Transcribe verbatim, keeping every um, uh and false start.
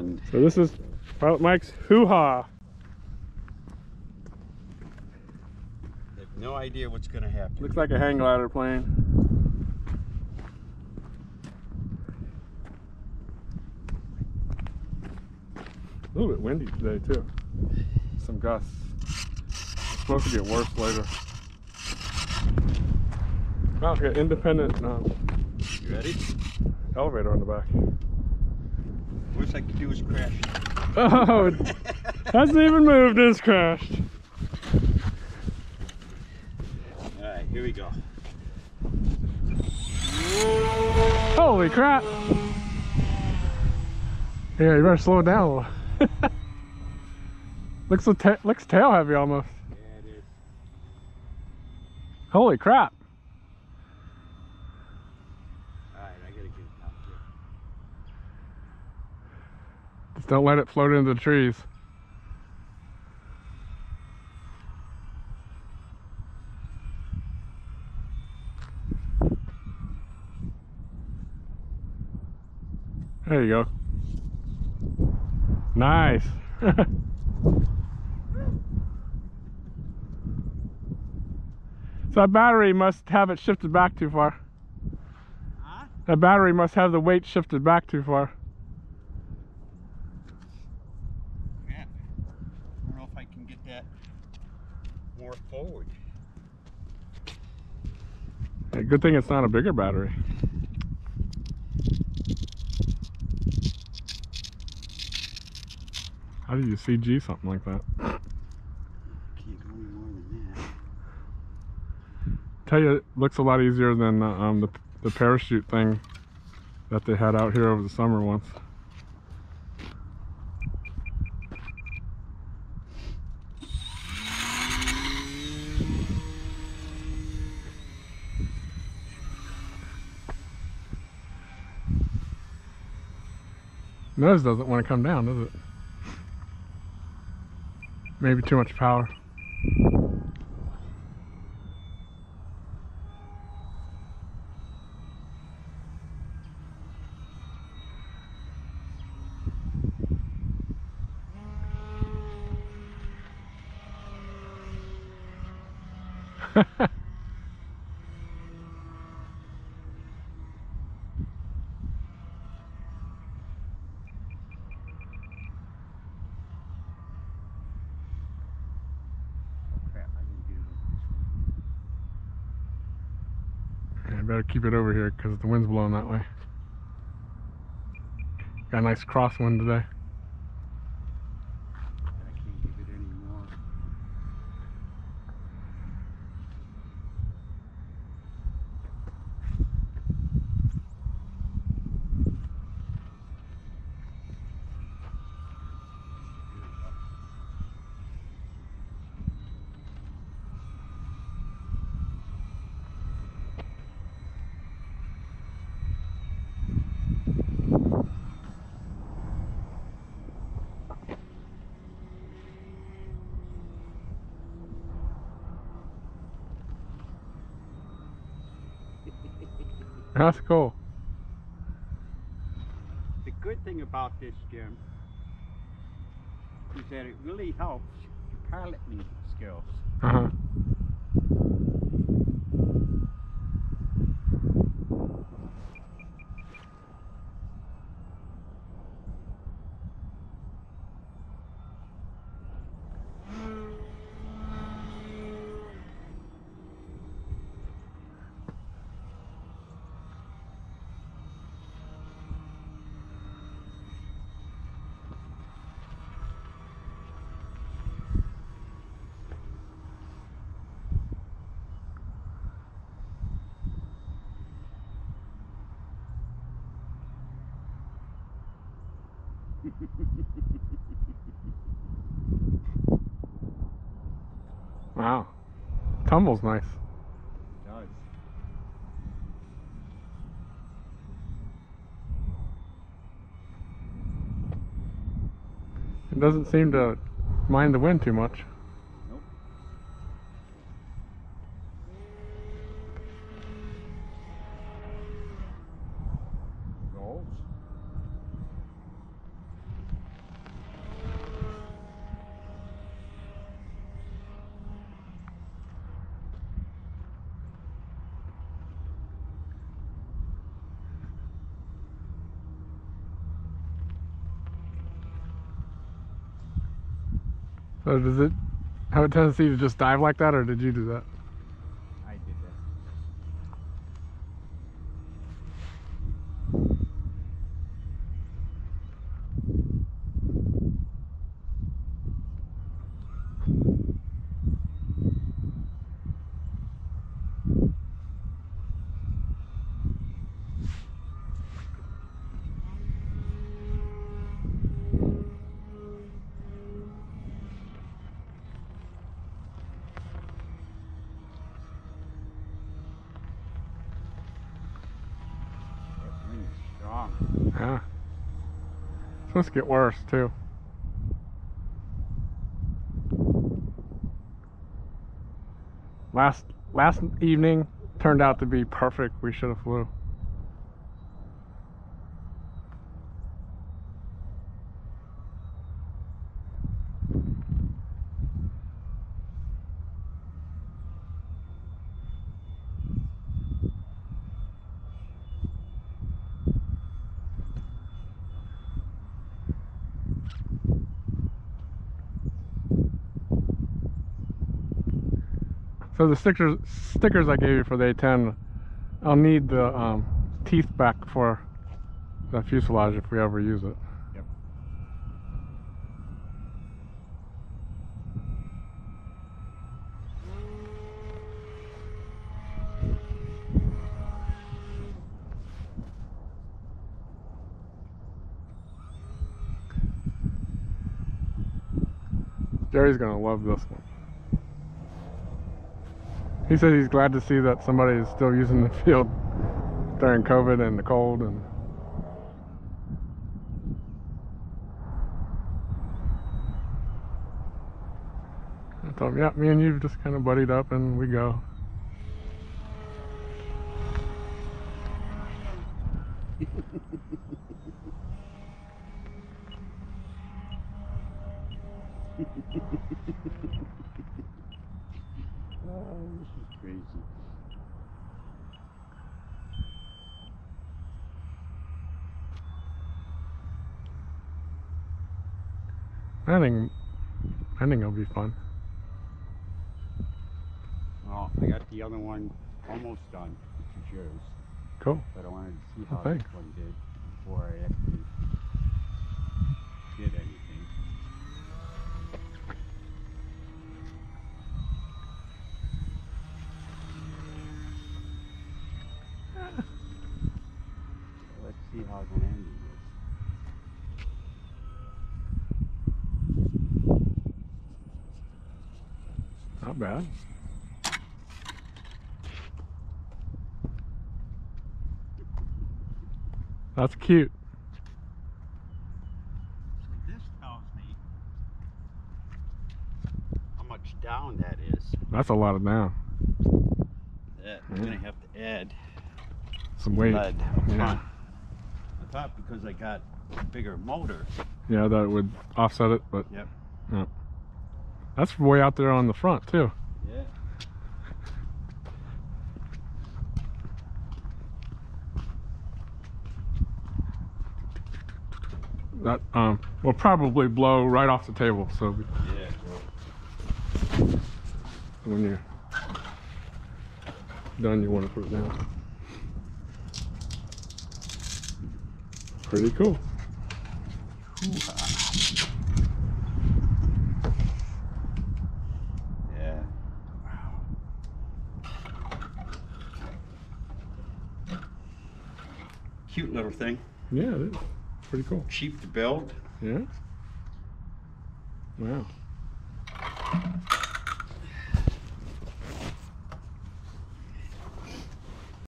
and So this is Pilot Mike's hoo-ha. I have no idea what's going to happen. Looks like a hang glider plane. A little bit windy today too. Some gusts. It's supposed to get worse later. Wow, we got independent um, You ready? elevator on the back. Worst I could do is crash. Oh, it hasn't even moved, it's crashed. Alright, here we go. Holy crap! Yeah, you better slow it down a little. looks, so ta looks tail heavy almost. Yeah, it is. Holy crap! Alright, I gotta get it out here. Just don't let it float into the trees. There you go. Nice. So that battery must have it shifted back too far. Huh? That battery must have the weight shifted back too far. Yeah. I don't know if I can get that more forward. Yeah, good thing it's not a bigger battery. How do you C G something like that? Can't go any more than that. Tell you, it looks a lot easier than uh, um, the, the parachute thing that they had out here over the summer once. Nose doesn't want to come down, does it? Maybe too much power. I better keep it over here because the wind's blowing that way. Got a nice crosswind today. I can't give it any more. That's cool. The good thing about this, Jim, is that it really helps your piloting skills. Uh-huh. Wow. Tumble's nice. It does. It doesn't seem to mind the wind too much. Nope. Rolls. So does it have a tendency to just dive like that, or did you do that? I did that. That wind is strong. Yeah. It's supposed to get worse too. Last last evening turned out to be perfect. We should have flew. So the stickers stickers I gave you for the A ten, I'll need the um, teeth back for the fuselage if we ever use it. Yep. Jerry's gonna love this one. He said he's glad to see that somebody is still using the field during COVID and the cold. And I told him, yeah, me and you just kind of buddied up and we go. Oh, this is crazy. I think, I think it'll be fun. Well, I got the other one almost done, which is yours. Cool. But I wanted to see how Oh, thanks. this one did before I actually did anything. Let's see how the landing is. Not bad. That's cute. So this tells me how much down that is. That's a lot of down. That I'm gonna have to add Some weight. lead up Yeah. front. I thought because I got a bigger motor. Yeah, that would offset it, but Yep. yeah. That's way out there on the front too. Yeah. That um will probably blow right off the table. So Yeah. when you're done, you want to put it down. Pretty cool. Yeah. Wow. Cute little thing. Yeah, it is. Pretty cool. Cheap to build. Yeah. Wow.